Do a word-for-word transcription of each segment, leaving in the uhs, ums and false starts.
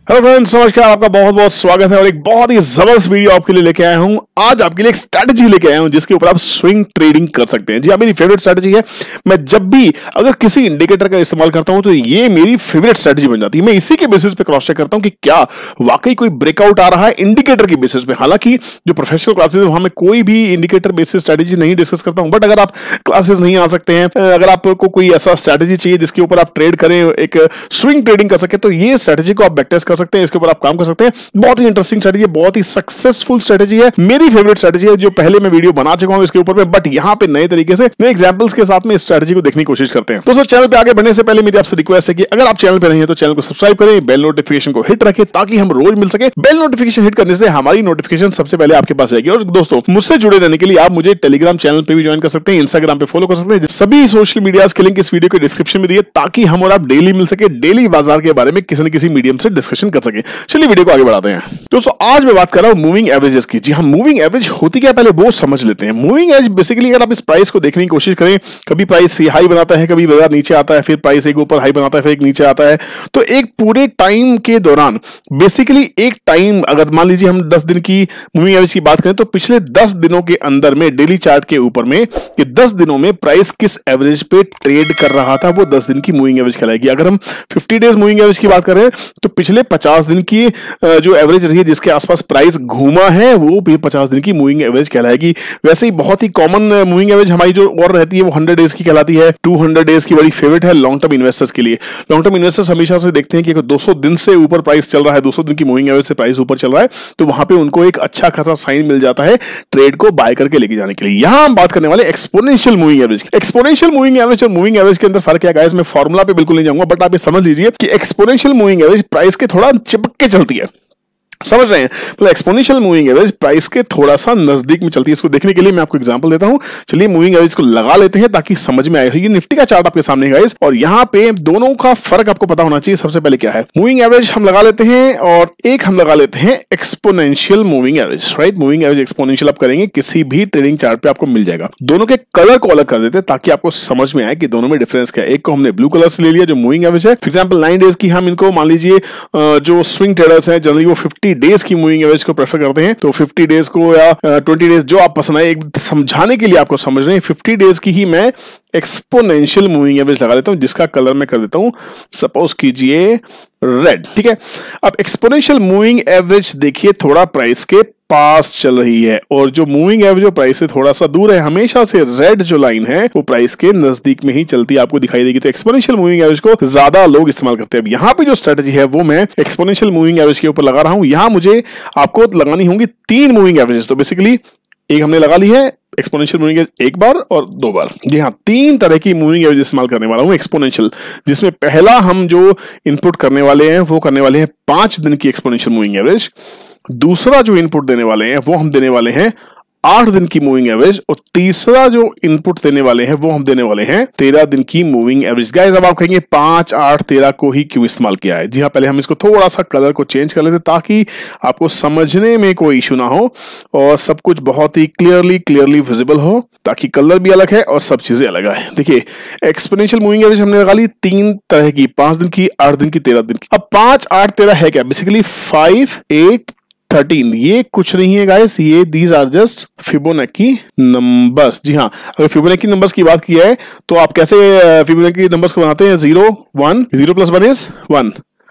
Hello friends, नमस्कार। आपका बहुत बहुत स्वागत है और एक बहुत ही जबरदस्त वीडियो आपके लिए लेके आया हूं। आज आपके लिए एक स्ट्रैटेजी लेके आया हूं जिसके ऊपर आप स्विंग ट्रेडिंग कर सकते हैं। जी हाँ, मेरी फेवरेट स्ट्रैटेजी है। मैं जब भी अगर किसी इंडिकेटर का इस्तेमाल करता हूं तो ये मेरी फेवरेट स्ट्रैटेजी बन जाती है। मैं इसी के बेसिस पे क्रॉस चेक करता हूं कि क्या वाकई कोई ब्रेकआउट आ रहा है इंडिकेटर के बेसिस पे। हालांकि जो प्रोफेशनल क्लासेस है वहां मैं कोई भी इंडिकेटर बेसिस स्ट्रैटेजी नहीं डिस्कस करता हूं, बट अगर आप क्लासेस नहीं आ सकते हैं, अगर आपको कोई ऐसा स्ट्रैटेजी चाहिए जिसके ऊपर आप ट्रेड करें, एक स्विंग ट्रेडिंग कर सके, तो ये स्ट्रैटेजी को आप बैकटेस्ट कर सकते हैं। इसके ऊपर आप काम कर सकते हैं। बहुत ही इंटरेस्टिंग स्ट्रेटजी है, बहुत ही सक्सेसफुल स्ट्रेटजी है, मेरी फेवरेट स्ट्रेटजी है जो पहले मैं वीडियो बना चुका हूं इसके ऊपर पे, बट यहां पे नए तरीके से नए एग्जांपल्स के साथ में इस स्ट्रेटजी को देखने की कोशिश करते हैं। तो सर, चैनल पे आगे बढ़ने से पहले मेरी आपसे रिक्वेस्ट है कि अगर आप चैनल पे नहीं है तो चैनल को सब्सक्राइब करें, बेल नोटिफिकेशन को हिट रखें ताकि हम रोज मिल सके। बेल नोटिफिकेशन हिट करने से हमारी नोटिफिकेशन सबसे पहले आपके पास जाएगी। और दोस्तों, मुझसे जुड़े रहने के लिए आप मुझे टेलीग्राम चैनल पे भी ज्वाइन कर सकते हैं, इंस्टाग्राम पे फॉलो कर सकते हैं। सभी सोशल मीडिया के लिंक इस वीडियो के डिस्क्रिप्शन में दिए ताकि हम और आप डेली मिल सके, डेली बाजार के बारे में किसी न किसी मीडियम से डिस्कशन कर सके। चलिए वीडियो को आगे बढ़ाते हैं। दोस्तों, आज मैं बात कर रहा हूं मूविंग एवरेजेस की। जी हां, मूविंग एवरेज होती क्या पहले वो समझ लेते हैं। मूविंग एवरेज बेसिकली अगर आप इस प्राइस को देखने की कोशिश करें, कभी प्राइस हाई बनाता है, कभी बाजार नीचे आता है, फिर प्राइस एक ऊपर हाई बनाता है, फिर एक नीचे आता है। तो एक पूरे टाइम के दौरान बेसिकली एक टाइम, अगर मान लीजिए हम दस दिन की मूविंग एवरेज की बात करें तो पिछले दस दिनों के अंदर में डेली चार्ट के ऊपर में कि दस दिनों में प्राइस किस एवरेज पे ट्रेड कर रहा था, वो दस दिन की मूविंग एवरेज कहलाएगी। अगर हम फिफ्टी डेज मूविंग एवरेज की बात करें तो पिछले पचास दिन की जो एवरेज रही है जिसके आसपास प्राइस घूमा है, वो भी पचास दिन की मूविंग एवरेज कहलाएगी। वैसे ही बहुत ही कॉमन मूविंग एवरेज हमारी जो और रहती है वो हंड्रेड डेज की कहलाती है। टू हंड्रेड डेज की बड़ी फेवरेट है लॉन्ग टर्म इन्वेस्टर्स के लिए। लॉन्ग टर्म इन्वेस्टर्स हमेशा से देखते हैं कि अगर दो सौ दिन से ऊपर प्राइस चल रहा है, दो सौ दिन की मूविंग एवरेज से प्राइस ऊपर चल रहा है, तो वहां पे उनको एक अच्छा खासा साइन मिल जाता है ट्रेड को बाय करके लेके जाने के लिए। यहां हम बात करने वाले exponential moving average. Exponential moving average और मूविंग एवरेज के अंदर फर्क क्या है, मैं फॉर्मूला पे बिल्कुल नहीं जाऊंगा, बट आप ये समझ लीजिए कि एक्सपोनेंशियल मूविंग एवरेज प्राइस के थोड़ा चिपक के चलती है। समझ रहे हैं? मतलब एक्सपोनेंशियल मूविंग एवरेज प्राइस के थोड़ा सा नजदीक में चलती है। इसको देखने के लिए मैं आपको एग्जांपल देता हूं। चलिए मूविंग एवरेज को लगा लेते हैं ताकि समझ में आए। ये निफ्टी का चार्ट आपके सामने है गाइस, और यहां पे दोनों का फर्क आपको पता होना चाहिए। सबसे पहले क्या है, मूविंग एवरेज हम लगा लेते हैं और एक हम लगा लेते हैं exponential moving average. Right, moving average exponential आप करेंगे किसी भी ट्रेडिंग चार्ट पे आपको मिल जाएगा। दोनों के कलर को अलग कर देते हैं ताकि आपको समझ में आए कि दोनों में डिफरेंस क्या है। एक को हमने ब्लू कलर से ले लिया जो मूविंग एवरेज है। फॉर एग्जांपल नाइन डेज की हम इनको मान लीजिए, जो स्विंग ट्रेडर्स हैं जनरली वो फिफ्टी डेज की मूविंग एवरेज को प्रेफर करते हैं, तो फिफ्टी डेज को या ट्वेंटी डेज जो आप पसंद आए, एक समझाने के लिए आपको समझ रहे हैं, फिफ्टी डेज की ही मैं एक्सपोनेंशियल मूविंग एवरेज लगा देता हूं जिसका कलर मैं कर देता हूं सपोज कीजिए रेड। ठीक है, अब एक्सपोनेंशियल मूविंग एवरेज देखिए थोड़ा प्राइस के पास चल रही है, और जो मूविंग एवरेज जो प्राइस से थोड़ा सा दूर है, हमेशा से रेड जो लाइन है वो प्राइस के नजदीक में ही चलती है, आपको दिखाई देगी। तो एक्सपोनेंशियल मूविंग एवरेज को ज्यादा लोग इस्तेमाल करते हैं। अब यहाँ पे जो स्ट्रेटजी है वो मैं एक्सपोनेंशियल मूविंग एवरेज के ऊपर लगा रहा हूं। यहां मुझे आपको लगानी होंगी तीन मूविंग एवरेज। तो बेसिकली एक हमने लगा ली है एक्सपोनेंशियल मूविंग एवरेज, एक बार और दो बार। जी हाँ, तीन तरह की मूविंग एवरेज इस्तेमाल करने वाला हूं एक्सपोनेंशियल, जिसमें पहला हम जो इनपुट करने वाले हैं वो करने वाले हैं पांच दिन की एक्सपोनेंशियल मूविंग एवरेज। दूसरा जो इनपुट देने वाले हैं वो हम देने वाले हैं आठ दिन की मूविंग एवरेज, और तीसरा जो इनपुट देने वाले हैं वो हम देने वाले हैं तेरह दिन की मूविंग एवरेज। गाइस, अब आप कहेंगे पांच आठ तेरह को ही क्यों इस्तेमाल किया है? जी हाँ, पहले हम इसको थोड़ा सा कलर को चेंज कर लेते ताकि आपको समझने में कोई इशू ना हो और सब कुछ बहुत ही क्लियरली क्लियरली विजिबल हो, ताकि कलर भी अलग है और सब चीजें अलग है। देखिए, एक्सपोनेंशियल मूविंग एवरेज हमने लगा ली तीन तरह की, पांच दिन की, आठ दिन की, तेरह दिन की। अब पांच आठ तेरह है क्या? बेसिकली फाइव एट थर्टीन, ये कुछ नहीं है गाइस, ये these are just Fibonacci numbers. जी हाँ, अगर फिबोनाची नंबर्स की बात की है तो आप कैसे फिबोनाची नंबर्स को बनाते हैं? Zero one, zero plus one is one,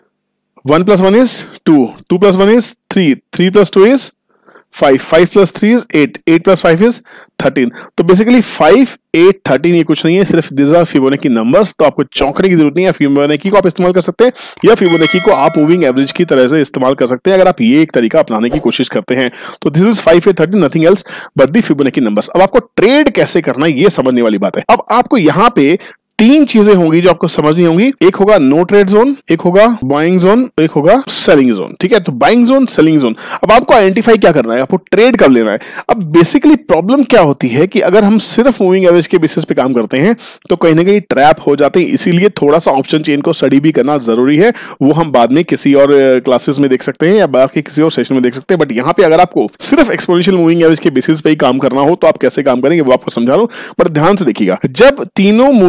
one plus one is two, two plus one is three, three plus two is five, five plus three is eight, eight plus five is thirteen. तो basically five eight thirteen ये कुछ नहीं है, सिर्फ this are Fibonacci numbers. तो आपको चौंकने की जरूरत नहीं है। फिबोनाची को आप इस्तेमाल कर सकते हैं या फिबोनाची को आप मूविंग एवरेज की तरह से इस्तेमाल कर सकते हैं अगर आप ये एक तरीका अपनाने की कोशिश करते हैं। तो this is five eight thirteen, nothing else but the Fibonacci numbers. अब आपको ट्रेड कैसे करना है ये समझने वाली बात है। अब आपको यहां पे तीन चीजें होंगी जो आपको समझनी होंगी। एक होगा नो ट्रेड जोन, एक होगा बाइंग जोन, एक होगा सेलिंग जोन। ठीक है, तो बाइंग जोन, सेलिंग जोन। अब आपको आइडेंटिफाई क्या करना है, आपको ट्रेड कर लेना है। अब बेसिकली प्रॉब्लम क्या होती है कि अगर हम सिर्फ मूविंग एवरेज के बेसिस पे काम करते हैं तो कहीं ना कहीं ट्रैप हो जाते हैं। इसीलिए थोड़ा सा ऑप्शन चेन को स्टडी भी करना जरूरी है। वो हम बाद में किसी और क्लासेस में देख सकते हैं या बाकी किसी और सेशन में देख सकते हैं। बट यहाँ पे अगर आपको सिर्फ एक्सपोनेंशियल मूविंग एवरेज के बेसिस पे ही काम करना हो तो आप कैसे काम करेंगे वो आपको समझा रहा हूं। बट ध्यान से देखिएगा, जब तीनों मूविंग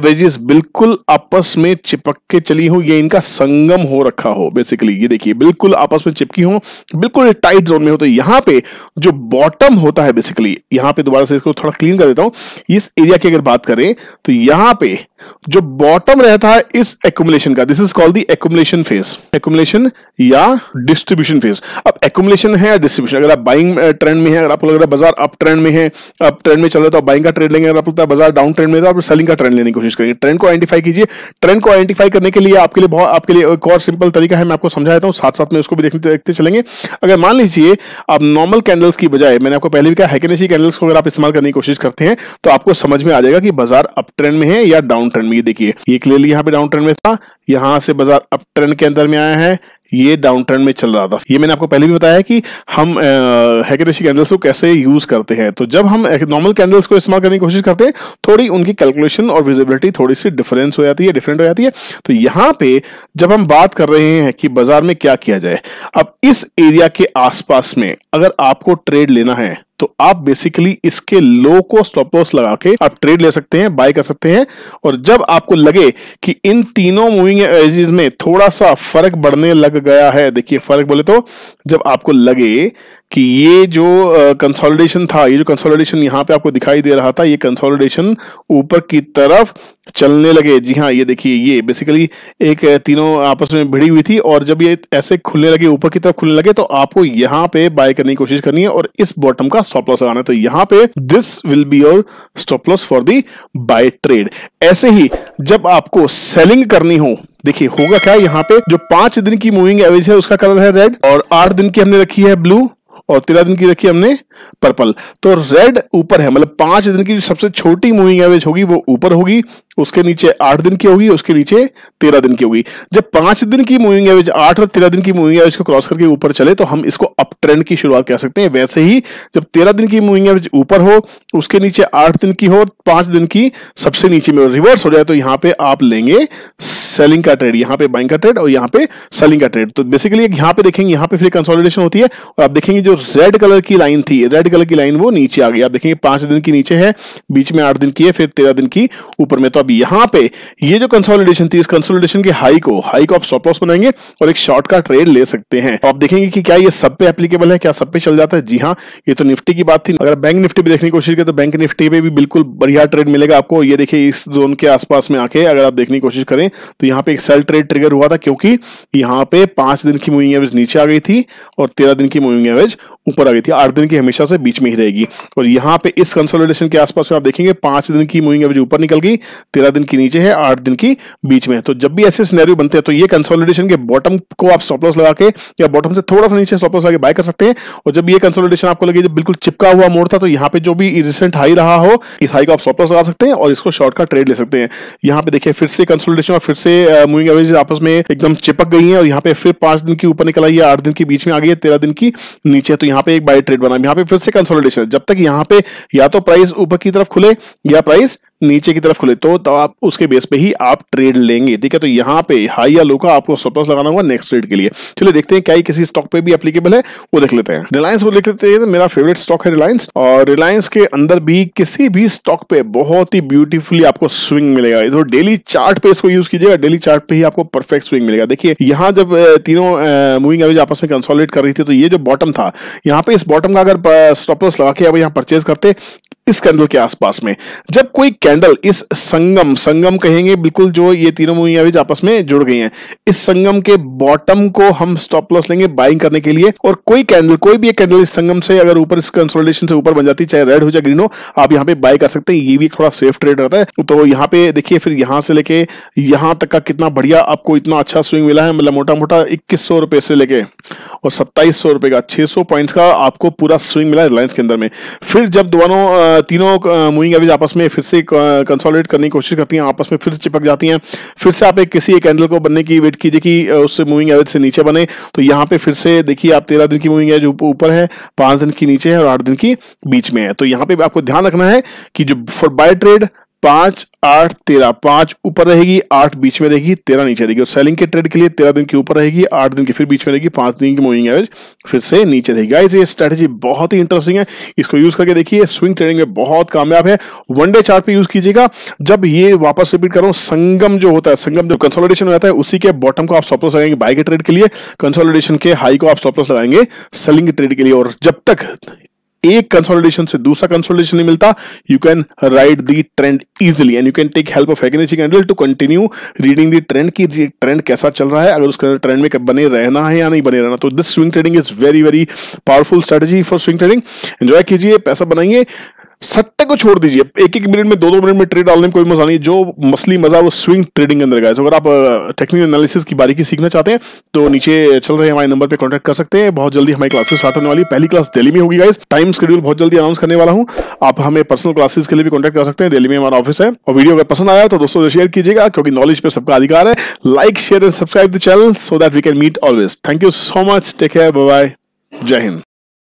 एवरेजेस बिल्कुल आपस में चिपक के चली हो, ये इनका संगम हो रखा हो, बेसिकली ये देखिए बिल्कुल आपस में चिपकी हो, बिल्कुल टाइट जोन में हो। तो यहाँ पे जो बॉटम होता है, बेसिकली यहाँ पे दोबारा से इसको थोड़ा क्लीन कर देता हूं। इस एरिया की अगर बात करें तो यहाँ पे जो बॉटम रहता है इस एक्युमुलेशन का, this is called the accumulation phase, accumulation या डिस्ट्रीब्यूशन फेज। अब एक्युमुलेशन है या डिस्ट्रीब्यूशन, अगर आप बाइंग ट्रेंड में है, अगर आपको लग रहा है बाजार अप ट्रेंड में है, अप ट्रेंड में चल रहा है तो आप बाइंग का ट्रेड लेंगे, अगर आपको लगता है बाजार डाउन ट्रेंड में है तो आप सेलिंग का ट्रेंड लेने की कोशिश करेंगे। ट्रेंड को आइडेंटिफाई कीजिए। ट्रेंड को आइडेंटिफाई करने के लिए आपके लिए बहुत आपके लिए एक और सिंपल तरीका है, मैं आपको समझा देता हूं, साथ साथ में उसको भी देखते देखते चलेंगे। अगर मान लीजिए आप नॉर्मल कैंडल्स की बजाय, मैंने आपको पहले भी कहा हैकेनेशी कैंडल्स को अगर आप इस्तेमाल करने की कोशिश करते हैं तो आपको समझ में आ जाएगा कि बाजार अप ट्रेंड में है या डाउन ट्रेंड में। ये देखिए ये क्लियरली यहाँ पे डाउन ट्रेंड में था, यहां से बाजार अप ट्रेंड के अंदर में आया है, ये डाउन ट्रेंड में चल रहा था। ये मैंने आपको पहले भी बताया कि हम हैकेनेशी कैंडल्स को कैसे यूज करते हैं। तो जब हम नॉर्मल कैंडल्स को इस्तेमाल करने की कोशिश करते हैं, थोड़ी उनकी कैलकुलेशन और विजिबिलिटी थोड़ी सी डिफरेंस हो जाती है, डिफरेंट हो जाती है। तो यहाँ पे जब हम बात कर रहे हैं कि बाजार में क्या किया जाए, अब इस एरिया के आसपास में अगर आपको ट्रेड लेना है तो आप बेसिकली इसके लो को स्टॉप लॉस लगा के आप ट्रेड ले सकते हैं, बाय कर सकते हैं। और जब आपको लगे कि इन तीनों मूविंग एवरेजेस में थोड़ा सा फर्क बढ़ने लग गया है, देखिए फर्क बोले तो जब आपको लगे कि ये जो कंसोलिडेशन था, ये जो कंसोलिडेशन यहाँ पे आपको दिखाई दे रहा था, ये कंसोलिडेशन ऊपर की तरफ चलने लगे। जी हाँ, ये देखिए ये बेसिकली एक तीनों आपस में भिड़ी हुई थी और जब ये ऐसे खुलने लगे, ऊपर की तरफ खुलने लगे, तो आपको यहाँ पे बाय करने की कोशिश करनी है और इस बॉटम का स्टॉप लॉस लगाना है। तो यहाँ पे this will be your stop loss for the buy trade. ऐसे ही जब आपको सेलिंग करनी हो, देखिए होगा क्या, यहाँ पे जो पांच दिन की मूविंग एवरेज है उसका कलर है रेड, और आठ दिन की हमने रखी है ब्लू, और तेरह दिन की रखी हमने पर्पल। तो रेड ऊपर है, मतलब पांच दिन की जो सबसे छोटी मूविंग एवरेज होगी वो ऊपर होगी, उसके नीचे आठ दिन की होगी, उसके नीचे तेरह दिन की होगी। जब पांच दिन की मूविंग एवरेज आठ और तेरह दिन की मूविंग एवरेज को क्रॉस करके ऊपर चले तो हम इसको अप ट्रेंड की शुरुआत कह सकते हैं। वैसे ही जब तेरह दिन की मूविंग एवरेज ऊपर हो, उसके नीचे आठ दिन की हो, पांच दिन की सबसे नीचे में रिवर्स हो जाए, तो यहाँ पे आप लेंगे सेलिंग का ट्रेड, यहाँ पे बाइंग का ट्रेड और यहाँ पे सेलिंग का ट्रेड। तो बेसिकली यहाँ पे देखेंगे, यहाँ पे फिर कंसोलिडेशन होती है और आप देखेंगे जो रेड कलर की लाइन थी, रेड कलर की लाइन वो नीचे आ गई। आप देखेंगे पांच दिन की नीचे है, बीच में आठ दिन की है, फिर तेरह दिन की ऊपर में। तो अब यहाँ पे ये जो कंसोलिडेशन थी, इस कंसोलिडेशन के हाई को हाई को आप स्टॉप लॉस बनाएंगे और एक शॉर्ट का ट्रेड ले सकते हैं। तो आप देखेंगे कि क्या ये सब पे एप्लीकेबल है, क्या सब पे चल जाता है। जी हाँ, ये तो निफ्टी की बात थी। अगर बैंक निफ्टी भी देखने की कोशिश करें तो बैंक निफ्टी पे भी बिल्कुल बढ़िया ट्रेड मिलेगा आपको। ये देखिए इस जोन के आसपास में आके अगर आप देखने की कोशिश करें तो यहाँ पे एक सेल ट्रेड ट्रिगर हुआ था, क्योंकि यहाँ पे पांच दिन की मूविंग एवरेज नीचे आ गई थी और तेरह दिन की मूविंग एवरेज ऊपर आ गई थी। आठ दिन की हमेशा से बीच में ही रहेगी। और यहाँ पे इस कंसोलिडेशन के आसपास में आप देखेंगे पांच दिन की मूविंग एवरेज ऊपर निकल गई, तेरह दिन की नीचे है, आठ दिन की बीच में है। तो जब भी ऐसे सिनेरियो बनते हैं तो ये कंसोलिडेशन के बॉटम को आप स्टॉप लॉस लगा के या बॉटम से थोड़ा सा नीचे स्टॉप लॉस लगा के बाय कर सकते हैं। और जब ये कंसोलिडेशन आपको लगे जब बिल्कुल चिपका हुआ मोड़ था, तो यहाँ पे जो भी रिसेंट हाई रहा हो, इस हाई को आप स्टॉप लॉस लगा सकते हैं और इसको शॉर्ट का ट्रेड ले सकते हैं। यहाँ पे देखिए फिर से कंसोलिडेशन और फिर से मूविंग एवरेज आपस में एकदम चिपक गई है और यहाँ पे फिर पांच दिन की ऊपर निकल आई है, आठ दिन की बीच में आ गई है, तेरह दिन की नीचे। तो यहाँ पे एक बाय ट्रेड बना, यहाँ पे फिर से कंसोलिडेशन। जब तक यहाँ पे या तो प्राइस ऊपर की तरफ खुले या प्राइस नीचे की तरफ खुले, तो, तो आप उसके बेस पे ही आप ट्रेड लेंगे। ठीक है, तो यहाँ पे हाई या लो का आपको स्टॉप लॉस लगाना होगा नेक्स्ट ट्रेड के लिए। चलिए देखते हैं क्या ये किसी स्टॉक पे भी एप्लीकेबल है, वो देख लेते हैं। रिलायंस वो देख लेते हैं, मेरा फेवरेट स्टॉक है रिलायंस। और रिलायंस के अंदर भी किसी भी स्टॉक पे बहुत ही ब्यूटीफुली आपको स्विंग मिलेगा। इस डेली चार्ट पे इसको यूज कीजिएगा, डेली चार्ट पे ही आपको परफेक्ट स्विंग मिलेगा। देखिए यहाँ जब तीनों मूविंग एवरेज आपस में कंसोलिडेट कर रही थी, तो ये जो बॉटम था, यहाँ पे इस बॉटम का अगर स्टॉप लॉस लगा के आप यहाँ परचेज करते इस कैंडल के आसपास में, जब कोई कैंडल इस संगम संगम कहेंगे बिल्कुल, जो ये तीनों मूविंग एवरेज आपस में जुड़ गई हैं, इस संगम के बॉटम को हम स्टॉप लॉस लेंगे बाइंग करने के लिए। और कोई कैंडल कोई भी एक कैंडल इस संगम से अगर ऊपर इस कंसोलिडेशन से ऊपर बन जाती है, चाहे रेड हो चाहे ग्रीन हो, आप यहाँ पे बाय कर सकते हैं। ये भी थोड़ा सेफ ट्रेड रहता है। तो यहाँ पे देखिए फिर यहाँ से लेके यहाँ तक का कितना बढ़िया आपको इतना अच्छा स्विंग मिला है, मतलब मोटा मोटा इक्कीस सौ रुपए से लेके और सत्ताईस सौ रुपए का छह सौ पॉइंट्स का आपको पूरा स्विंग मिला रिलायंस के अंदर में। फिर जब दोनों तीनों मूविंग एवरेज आपस में फिर से कंसोलिडेट करने की कोशिश करती हैं, आपस में फिर से चिपक जाती हैं, फिर से आप एक किसी एक कैंडल को बनने की वेट कीजिए कि उससे मूविंग एवरेज से नीचे बने। तो यहाँ पे फिर से देखिए आप तेरह दिन की मूविंग एवरेज ऊपर है, पांच दिन की नीचे है और आठ दिन की बीच में है। तो यहाँ पे आपको ध्यान रखना है कि जो फॉर बाय ट्रेड पांच आठ तेरह, पांच ऊपर रहेगी, आठ बीच में रहेगी, तेरह नीचे रहेगी। और सेलिंग के ट्रेड के लिए तेरह दिन के ऊपर रहेगी, आठ दिन की फिर बीच में रहेगी, पांच दिन की मूविंग एवरेज फिर से नीचे रहेगी। गाइस ये स्ट्रेटजी बहुत ही इंटरेस्टिंग है, इसको यूज करके देखिए, स्विंग ट्रेडिंग में बहुत कामयाब है। वनडे चार्ट पे यूज कीजिएगा। जब ये वापस रिपीट कर रहा हूं, संगम जो होता है, संगम जो कंसोलिडेशन होता है, उसी के बॉटम को आप स्टॉप लॉस लगाएंगे बाय के ट्रेड के लिए, कंसोलिडेशन के हाई को आप स्टॉप लॉस लगाएंगे सेलिंग के ट्रेड के लिए। और जब तक एक कंसोलिडेशन से दूसरा कंसोलिडेशन नहीं मिलता, you can ride the trend easily and you can take help of Fibonacci candle to continue reading the trend की ट्रेंड कैसा चल रहा है, अगर उस ट्रेंड में बने रहना है या नहीं बने रहना। तो this swing trading is very very powerful strategy for swing trading. Enjoy कीजिए, पैसा बनाइए, सट्टे को छोड़ दीजिए। एक एक मिनट में दो दो मिनट में ट्रेड डालने में कोई मजा नहीं। जो मसली मजा वो स्विंग ट्रेडिंग के अंदर गाइस। अगर आप टेक्निकल एनालिसिस की बारीकी सीखना चाहते हैं तो नीचे चल रहे हमारे नंबर पे कांटेक्ट कर सकते हैं। बहुत जल्दी हमारी क्लासेस स्टार्ट होने वाली, पहली क्लास दिल्ली में होगी गाइस। टाइम शेड्यूल बहुत जल्दी अनाउंस करने वाला हूं। आप हमें पर्सनल क्लासेस के लिए भी कांटेक्ट कर सकते हैं, दिल्ली में हमारा ऑफिस है। और वीडियो अगर पसंद आया तो दोस्तों से शेयर कीजिएगा, क्योंकि नॉलेज पे सबका अधिकार है। Like share and subscribe the channel so that we can meet always. Thank you so much, take care, bye bye, जय हिंद।